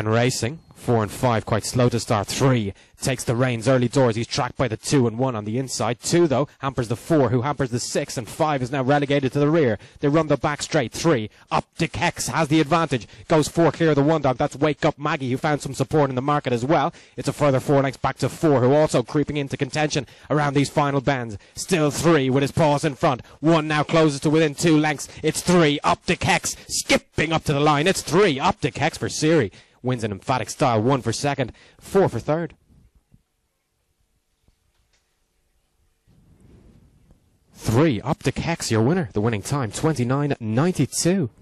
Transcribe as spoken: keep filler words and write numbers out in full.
again racing. Four and five quite slow to start. Three takes the reins early doors. He's tracked by the two and one on the inside. Two, though, hampers the four, who hampers the six, and five is now relegated to the rear. They run the back straight. Three, OPTIC HECZ has the advantage. Goes four clear of the one dog. That's Wake Up Maggie, who found some support in the market as well. It's a further four lengths back to four, who also creeping into contention around these final bends. Still three with his paws in front. One now closes to within two lengths. It's three, OPTIC HECZ, skipping up to the line. It's three, OPTIC HECZ for Siri. Wins in emphatic style. One for second, four for third. Three, OPTIC HECZ, your winner. The winning time, twenty-nine ninety-two.